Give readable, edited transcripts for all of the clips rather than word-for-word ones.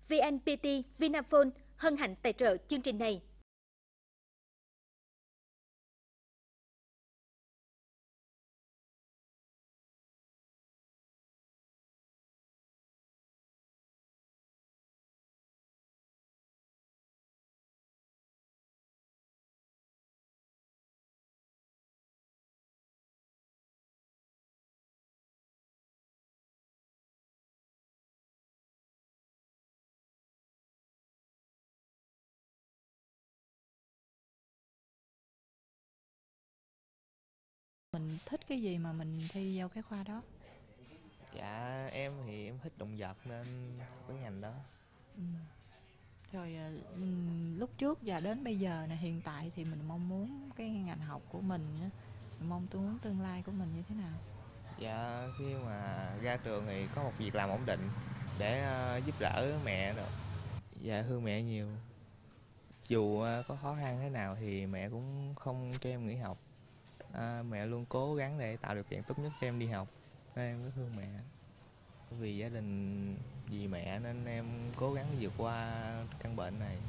VNPT, Vinaphone hân hạnh tài trợ chương trình này. Mình thích cái gì mà mình thi vô cái khoa đó? Dạ em thì em thích động vật nên cái ngành đó. Ừm. Rồi, lúc trước và đến bây giờ nè, hiện tại thì mình mong muốn cái ngành học của mình á, mình mong muốn tương lai của mình như thế nào? Dạ khi mà ra trường thì có một việc làm ổn định để giúp đỡ mẹ được. Dạ thương mẹ nhiều. Dù có khó khăn thế nào thì mẹ cũng không cho em nghỉ học. Mẹ luôn cố gắng để tạo điều kiện tốt nhất cho em đi học. Nên em rất thương mẹ. Vì gia đình, vì mẹ nên em cố gắng vượt qua căn bệnh này.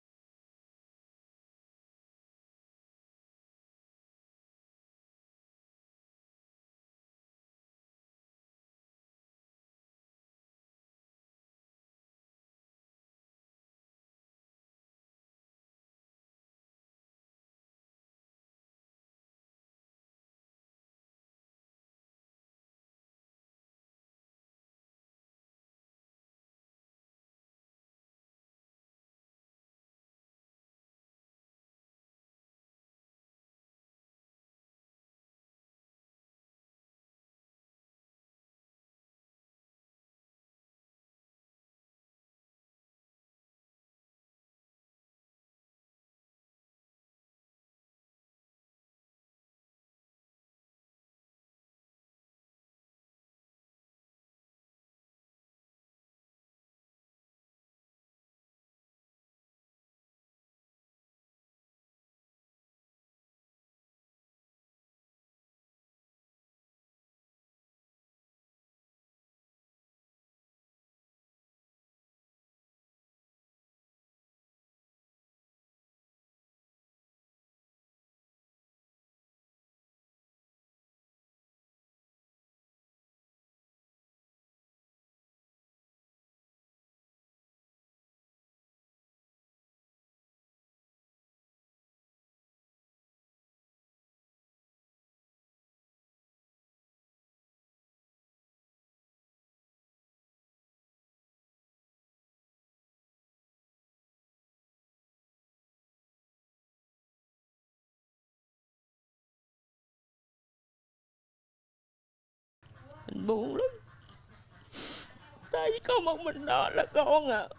Mình buồn lắm. Tại vì có một mình đó là con à.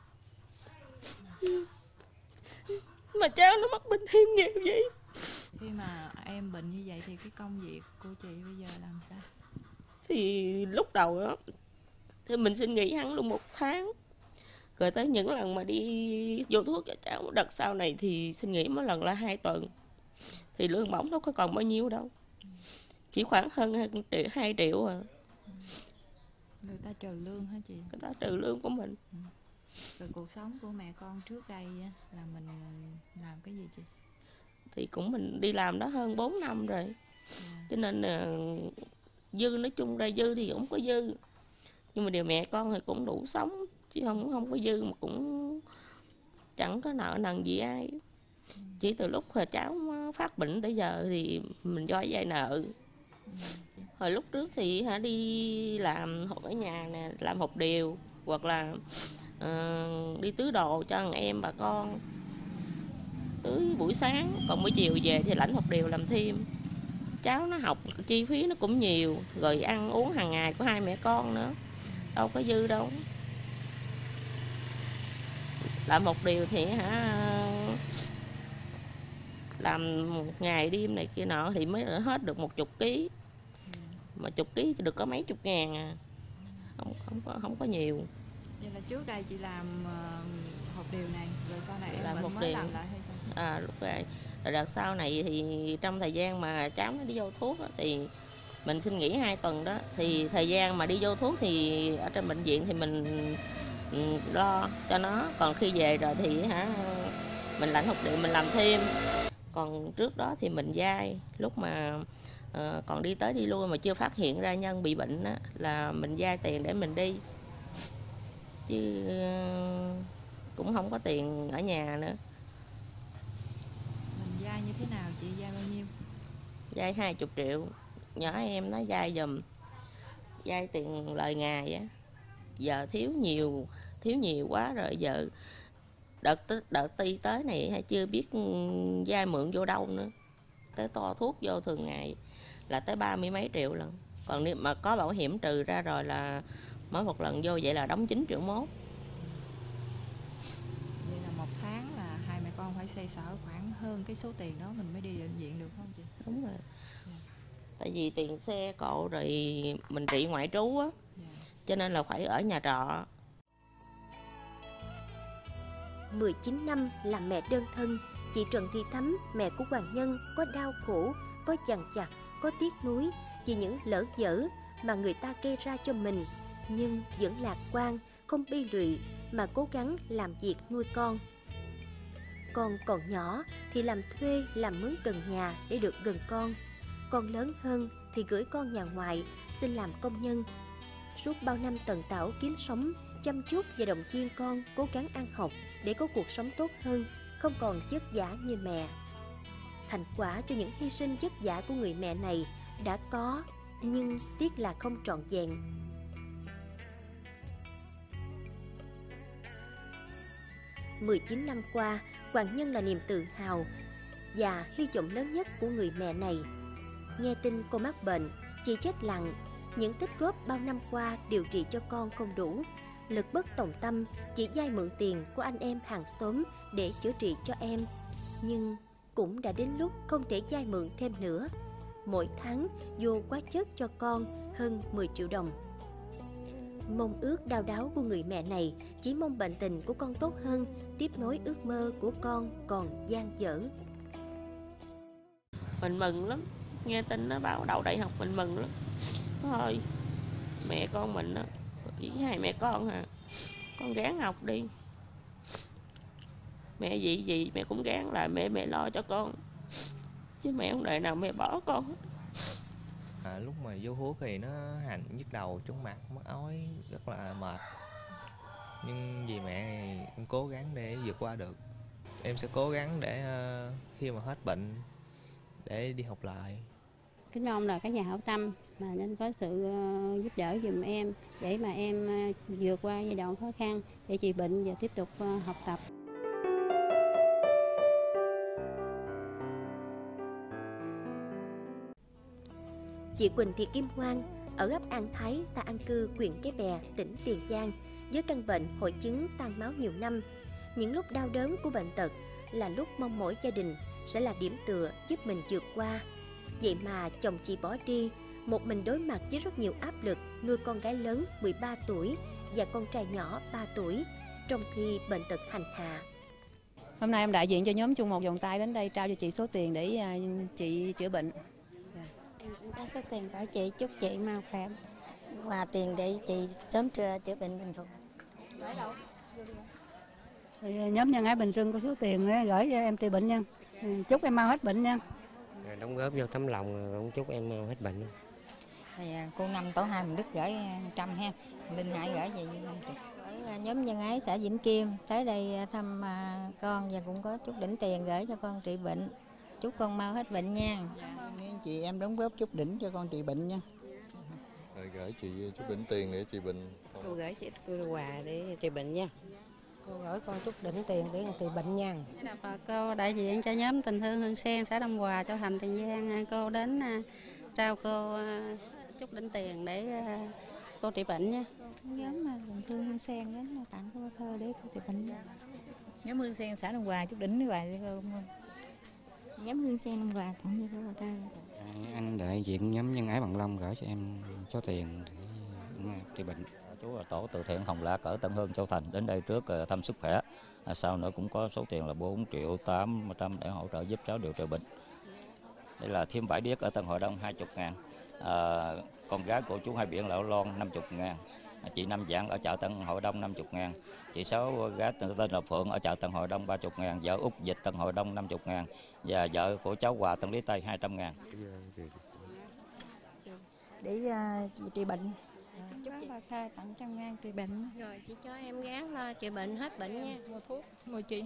Mà cháu nó mắc bệnh hiểm nghèo vậy. Khi mà em bệnh như vậy thì cái công việc của chị bây giờ làm sao? Thì lúc đầu đó thì mình xin nghỉ hẳn luôn 1 tháng. Rồi tới những lần mà đi vô thuốc cho cháu, đợt sau này thì xin nghỉ mỗi lần là 2 tuần. Thì lương bổng đâu có còn bao nhiêu đâu. Chỉ khoảng hơn 2 triệu à. Người ta trừ lương hả chị? Người ta trừ lương của mình. Rồi cuộc sống của mẹ con trước đây á, là mình làm cái gì chị? Thì cũng mình đi làm đó hơn 4 năm rồi. Cho nên dư, nói chung ra dư thì cũng có dư. Nhưng mà điều mẹ con thì cũng đủ sống. Chứ không có dư mà cũng chẳng có nợ nần gì ai. Chỉ từ lúc hồi cháu phát bệnh tới giờ thì mình do vay nợ. Hồi lúc trước thì đi làm ở nhà nè, làm hộp điều hoặc là đi tứ đồ cho thằng em bà con tưới buổi sáng, còn buổi chiều về thì lãnh hộp điều làm thêm. Cháu nó học chi phí nó cũng nhiều, rồi ăn uống hàng ngày của hai mẹ con nữa, đâu có dư đâu. Làm một điều thì làm một ngày đêm này kia nọ thì mới hết được 10 kg, mà 10 kg chỉ được có mấy chục ngàn à, không có nhiều. Vậy là trước đây chị làm hộp điều này, rồi sau này em Làm hộp mới điều. làm lại hay sao? Lúc rồi đợt sau này thì trong thời gian mà cháu nó đi vô thuốc đó, thì mình xin nghỉ 2 tuần đó, thì thời gian mà đi vô thuốc thì ở trên bệnh viện thì mình lo cho nó. Còn khi về rồi thì mình lãnh học điện mình làm thêm. Còn trước đó thì mình vay, lúc mà còn đi tới đi lui mà chưa phát hiện ra Nhân bị bệnh á, là mình vay tiền để mình đi, chứ cũng không có tiền ở nhà nữa. Mình vay như thế nào chị, vay bao nhiêu? Vay 20 triệu, nhỏ em nó vay giùm, vay tiền lời ngày á. Giờ thiếu nhiều quá rồi, giờ đợt ti tới này hay chưa biết vay mượn vô đâu nữa. Tới to thuốc vô thường ngày là tới 30 mấy triệu lần. Còn nếu mà có bảo hiểm trừ ra rồi là mỗi một lần vô vậy là đóng 9,1 triệu. Vậy là một tháng là hai mẹ con phải xoay sở khoảng hơn cái số tiền đó mình mới đi bệnh viện được không chị? Đúng rồi. Tại vì tiền xe cộ rồi mình trị ngoại trú á, cho nên là phải ở nhà trọ. 19 năm làm mẹ đơn thân, chị Trần Thị Thắm, mẹ của Hoàng Nhân, có đau khổ, có dằn vặt, có tiếc nuối vì những lỡ dở mà người ta gây ra cho mình, nhưng vẫn lạc quan, không bi lụy mà cố gắng làm việc nuôi con. Con còn nhỏ thì làm thuê, làm mướn gần nhà để được gần con. Con lớn hơn thì gửi con nhà ngoại, xin làm công nhân. Suốt bao năm tần tảo kiếm sống, chăm chút và động viên con cố gắng ăn học để có cuộc sống tốt hơn, không còn vất vả như mẹ. Thành quả cho những hy sinh vất vả của người mẹ này đã có, nhưng tiếc là không trọn vẹn. "19 năm qua, Hoàng Nhân là niềm tự hào và hy vọng lớn nhất của người mẹ này. Nghe tin cô mắc bệnh, chị chết lặng. Những tích góp bao năm qua điều trị cho con không đủ. Lực bất tòng tâm, chị vay mượn tiền của anh em hàng xóm để chữa trị cho em. Nhưng cũng đã đến lúc không thể vay mượn thêm nữa. Mỗi tháng vô quá chất cho con hơn 10 triệu đồng. Mong ước đau đáu của người mẹ này chỉ mong bệnh tình của con tốt hơn, tiếp nối ước mơ của con còn dang dở." Mình mừng lắm, nghe tin nó bảo đậu đại học mình mừng lắm. Thôi, mẹ con mình á, chỉ hai mẹ con con gắng học đi. Mẹ gì mẹ cũng gắng lại, mẹ lo cho con, chứ mẹ không đời nào mẹ bỏ con hết. Lúc mà vô thuốc thì nó nhức đầu, chóng mặt, mất ói, rất là mệt. Nhưng vì mẹ thì em cố gắng để vượt qua được. Em sẽ cố gắng để khi mà hết bệnh để đi học lại. Kính mong là các nhà hảo tâm mà nên có sự giúp đỡ giùm em để mà em vượt qua giai đoạn khó khăn để trị bệnh và tiếp tục học tập. Chị Quỳnh Thị Kim Ngoan ở ấp An Thái, xã An Cư, huyện Cái Bè, tỉnh Tiền Giang, với căn bệnh hội chứng tan máu nhiều năm. Những lúc đau đớn của bệnh tật là lúc mong mỏi gia đình sẽ là điểm tựa giúp mình vượt qua. Vậy mà chồng chị bỏ đi, một mình đối mặt với rất nhiều áp lực nuôi con gái lớn 13 tuổi và con trai nhỏ 3 tuổi, trong khi bệnh tật hành hạ. Hôm nay em đại diện cho nhóm Chung Một Vòng Tay đến đây trao cho chị số tiền để chị chữa bệnh. Em cũng có số tiền của chị, chúc chị mau khỏe và tiền để chị sớm chữa bệnh bình phục. Thì nhóm Nhân Ái Bình Dương có số tiền để gửi cho em trị bệnh nha. Chúc em mau hết bệnh nha. Đóng góp vô tấm lòng cũng chúc em mau hết bệnh. Thì cô Năm tổ 2 Bình Đức gửi 100 ha, Linh Hải gửi về Nhóm Nhân Ái xã Vĩnh Kim tới đây thăm con và cũng có chút đỉnh tiền gửi cho con trị bệnh. Chúc con mau hết bệnh nha. Chị em đóng góp chút đỉnh cho con trị bệnh nha. Rồi gửi chị chút đỉnh tiền để trị bệnh. Cô gửi chị quà để trị bệnh nha. Cô gửi con chút đỉnh tiền để trị bệnh nha. Cô đại diện cho nhóm Tình Thương Hương Sen xã Đông Hòa, Châu Thành, Tiền Giang, cô đến trao cô chút đỉnh tiền để cô trị bệnh nha. Nhóm Tình Thương Hương Sen đến tặng cô thơ để cô trị bệnh nha. Nhóm Hương Sen xã Đông Hòa chút đỉnh quà cho cô. Nhóm Hương Sen Đông Hòa tặng cho cô thơ. Anh đại diện nhóm Nhân Ái Bằng Long gửi cho em số tiền để trị bệnh. Chú là tổ từ thiện Hồng Lạc ở Tân Hưng, Châu Thành đến đây trước thăm sức khỏe. Sau nữa cũng có số tiền là 4.800.000 để hỗ trợ giúp cháu điều trị bệnh. Đây là thêm vải điếc ở Tân Hội Đông 20.000. Con gái của chú Hai Biển Lão Loan 50.000. Chị Năm Vạn ở chợ Tân Hội Đông 50.000. Chị Sáu gái tên là Phượng ở chợ Tân Hội Đông 30.000. Vợ Út Dịch Tân Hội Đông 50.000. Và vợ của cháu Hòa Tân Lý Tây 200.000. Để trị bệnh. Chúc bà thơ tặng 100.000 trị bệnh. Rồi chị cho em gán lo trị bệnh hết bệnh nha. Mua thuốc, mua chị.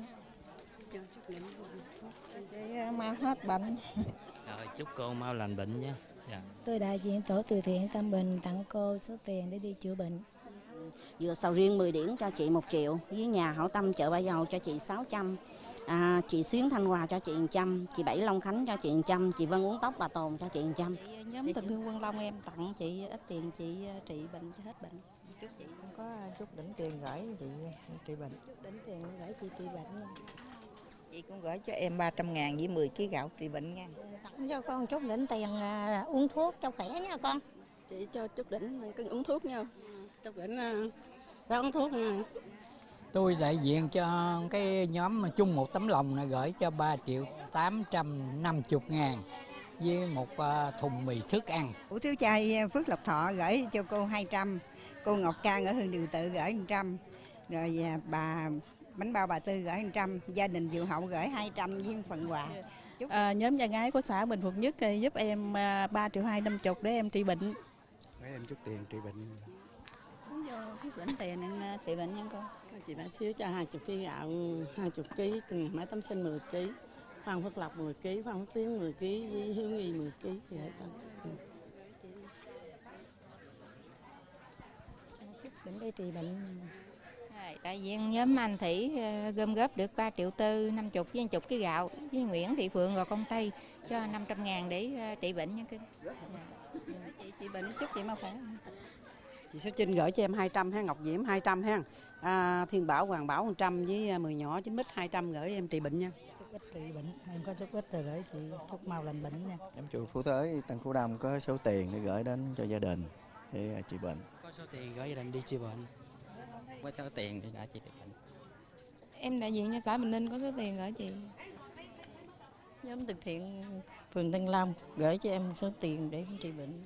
Để mau hết bệnh. Rồi chúc cô mau lành bệnh nhé. Dạ. Tôi đại diện tổ từ thiện Tâm Bình tặng cô số tiền để đi chữa bệnh. Dừa sầu riêng 10 điển cho chị 1 triệu, với nhà hảo tâm chợ Ba Dầu cho chị 600, chị Xuyến Thanh Hòa cho chị 100, chị Bảy Long Khánh cho chị 100, chị Vân Uống Tóc Bà Tồn cho chị 100. Nhóm Tình Thương Quân Long em tặng chị ít tiền, chị trị bệnh cho hết bệnh. Chúc chị không có chút đỉnh tiền gửi chị trị bệnh. Chút đỉnh tiền gửi chị trị bệnh nha. Chị cũng gửi cho em 300.000 với 10 kg gạo trị bệnh nha. Tặng cho con chút đỉnh tiền uống thuốc cho khỏe nha con. Chị cho chút đỉnh cưng uống thuốc nha. Chút đỉnh ra uống thuốc nha. Tôi đại diện cho cái nhóm chung một tấm lòng này gửi cho 3.850.000 với một thùng mì thức ăn. Hủ tiếu chay Phước Lộc Thọ gửi cho cô 200, cô Ngọc Can ở Hương Điều Tự gửi 100, rồi bà bánh bao bà Tư gửi 100, gia đình Diệu Hậu gửi 200 với phần quà. Nhóm Nhân Ái của xã Bình Phục Nhất giúp em 3.250.000 để em trị bệnh. Để em chút tiền trị bệnh. Chút đỉnh tiền em trị bệnh nha con. Chị đã xíu cho 20 kg gạo, 20 kg từ Máy Tắm Sinh 10 kg, Phan Phước Lộc 10 kg, Phan Phước Tiến 10 kg, với Hiếu Nghi 10 kg chị để cho. Chút đỉnh để trị bệnh. Đại diện nhóm Anh Thủy gom góp được 3.4 triệu 50 với 1 kg gạo, với Nguyễn Thị Phượng và con Tây cho 500.000 để trị bệnh nha cưng. Chị bệnh chúc chị mau khỏe. Chị Số Trinh gửi cho em 200 ha, Ngọc Diễm 200 ha, Thiên Bảo, Hoàng Bảo 100 với 10 nhỏ 9 Mít 200 gửi em trị bệnh nha. Chút ít trị bệnh, em có chút ít rồi gửi chị chúc mau lành bệnh nha. Nhóm chùa Phú Thới Tân Phú Đông có số tiền để gửi đến cho gia đình để trị bệnh. Có số tiền gửi gia đình đi trị bệnh. Có số tiền để gửi chị trị bệnh. Em đại diện cho xã Bình Ninh có số tiền gửi chị. Nhóm từ thiện phường Tân Long gửi cho em số tiền để trị bệnh.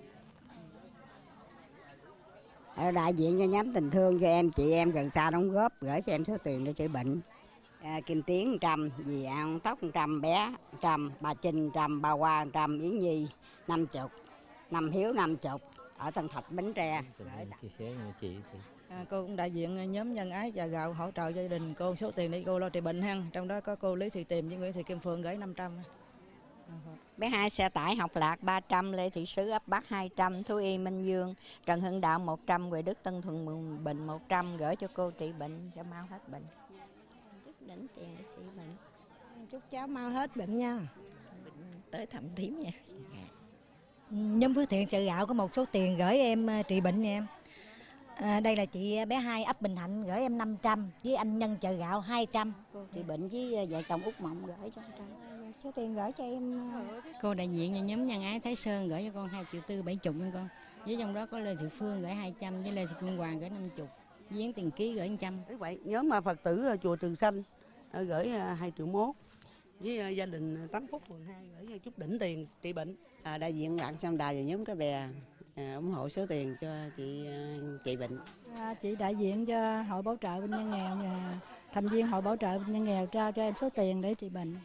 Đại diện cho nhóm Tình Thương cho em, chị em gần xa đóng góp gửi cho em số tiền để trị bệnh. Kim Tiến 100, dì An Tóc 100, bé 100, bà Trinh 100, bà Hoa 100, Yến Nhi 50, Năm Hiếu 50 ở Tân Thạch Bến Tre. Chia sẻ với chị thì Cô cũng đại diện nhóm Nhân Ái và Gạo hỗ trợ gia đình cô số tiền để cô lo trị bệnh ha. Trong đó có cô Lý Thị Tiềm với Nguyễn Thị Kim Phượng gửi 500. Bé 2 xe tải Học Lạc 300, Lê Thị Sứ ấp Bắc 200, Thú Y Minh Dương, Trần Hưng Đạo 100, Huệ Đức Tân Thuận Bình 100 gửi cho cô trị bệnh cho mau hết bệnh. Chút đỉnh tiền để trị bệnh. Chúc cháu mau hết bệnh nha. Tới thăm thím nha. Nhóm Phước Thiện chợ gạo có một số tiền gửi em trị bệnh nha em. Đây là chị bé 2 ấp Bình Thạnh gửi em 500, với anh Nhân chợ gạo 200. Cô trị bệnh với vợ chồng Út Mộng gửi cho 100. Số tiền gửi cho em. Cô đại diện cho nhóm Nhân Ái Thái Sơn gửi cho con 2.4 triệu 70 nha con. Với trong đó có Lê Thị Phương gửi 200, với Lê Thị Kim Hoàng gửi 50, với Yến Tiền Ký gửi 100. Vậy nhóm Phật tử chùa Trường Sanh gửi 2.1 triệu, với gia đình Tám Phúc phường 2 gửi chút đỉnh tiền trị bệnh. Đại diện Bạn Sam Đà và nhóm Cái Bè ủng hộ số tiền cho chị trị bệnh. Chị đại diện cho Hội Bảo trợ Bệnh nhân nghèo và thành viên Hội Bảo trợ Bệnh nhân nghèo trao cho em số tiền để trị bệnh.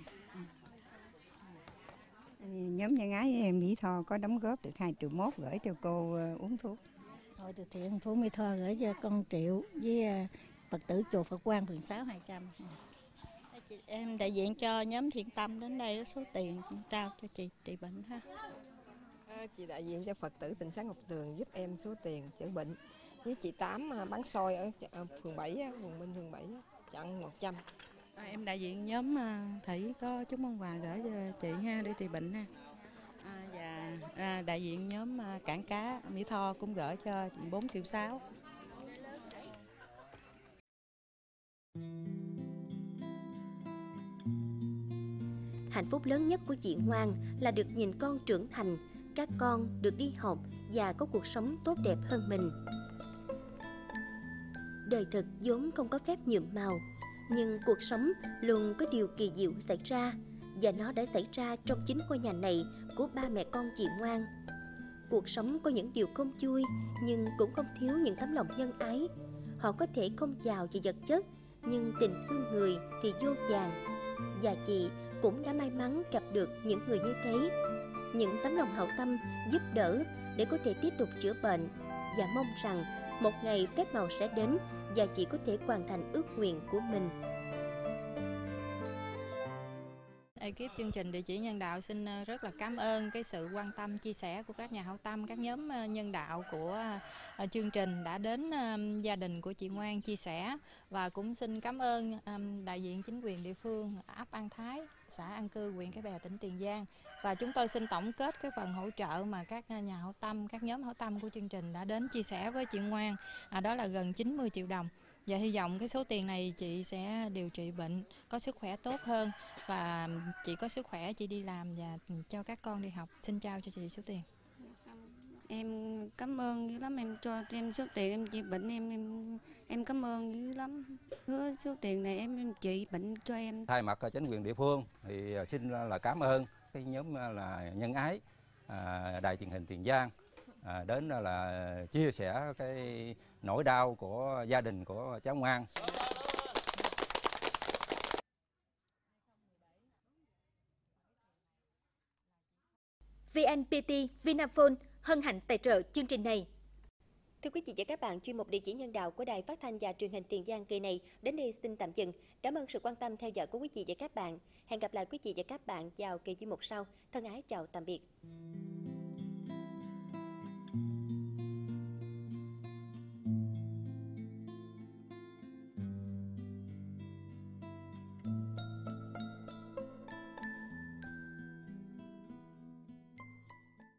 Nhóm Nhân Ái Mỹ Tho có đóng góp được 2.1 triệu gửi cho cô uống thuốc. Hội từ thiện phố Mỹ Tho gửi cho con 1 triệu, với Phật tử chùa Phật Quang phường 6 200. Em đại diện cho nhóm Thiện Tâm đến đây có số tiền trao cho chị trị bệnh ha. Chị đại diện cho Phật tử Tịnh Xá Ngọc Tường giúp em số tiền chữa bệnh, với chị Tám bán xôi ở phường 7, phường Minh phường 7 chặn 100. Em đại diện nhóm Thủy có chút món quà gửi cho chị ha để trị bệnh ha. Và đại diện nhóm Cảng Cá Mỹ Tho cũng gửi cho chị 4,6 triệu. Hạnh phúc lớn nhất của chị Ngoan là được nhìn con trưởng thành, các con được đi học và có cuộc sống tốt đẹp hơn mình. Đời thực vốn không có phép nhuộm màu, nhưng cuộc sống luôn có điều kỳ diệu xảy ra, và nó đã xảy ra trong chính ngôi nhà này của ba mẹ con chị Ngoan. Cuộc sống có những điều không vui, nhưng cũng không thiếu những tấm lòng nhân ái. Họ có thể không giàu về vật chất, nhưng tình thương người thì vô vàn. Và chị cũng đã may mắn gặp được những người như thế, những tấm lòng hảo tâm giúp đỡ để có thể tiếp tục chữa bệnh, và mong rằng một ngày phép màu sẽ đến và chị có thể hoàn thành ước nguyện của mình. Ekip chương trình Địa chỉ nhân đạo xin rất là cảm ơn cái sự quan tâm chia sẻ của các nhà hảo tâm, các nhóm nhân đạo của chương trình đã đến gia đình của chị Ngoan chia sẻ, và cũng xin cảm ơn đại diện chính quyền địa phương ấp An Thái, xã An Cư, huyện Cái Bè, tỉnh Tiền Giang. Và chúng tôi xin tổng kết cái phần hỗ trợ mà các nhà hảo tâm, các nhóm hảo tâm của chương trình đã đến chia sẻ với chị Ngoan, đó là gần 90 triệu đồng. Và hy vọng cái số tiền này chị sẽ điều trị bệnh, có sức khỏe tốt hơn, và chị có sức khỏe chị đi làm và cho các con đi học. Xin trao cho chị số tiền. Em cảm ơn dữ lắm, em cho em số tiền em trị bệnh, em cảm ơn dữ lắm. Hứa số tiền này em trị bệnh cho em. Thay mặt chính quyền địa phương thì xin là cảm ơn cái nhóm là nhân ái đài truyền hình Tiền Giang đến là chia sẻ cái nỗi đau của gia đình của cháu Ngoan. VNPT Vinaphone hân hạnh tài trợ chương trình này. Thưa quý vị và các bạn, chuyên mục Địa chỉ nhân đạo của Đài Phát thanh và Truyền hình Tiền Giang kỳ này đến đây xin tạm dừng. Cảm ơn sự quan tâm theo dõi của quý vị và các bạn. Hẹn gặp lại quý vị và các bạn vào kỳ chuyên mục sau. Thân ái chào tạm biệt.